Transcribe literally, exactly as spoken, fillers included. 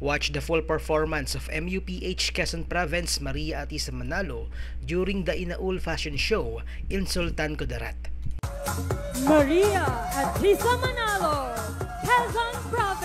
Watch the full performance of M U P H Quezon Province Maria Atisa Manalo during the Inaul Fashion Show in Sultan Kudarat. Maria Atisa Manalo, Quezon Province.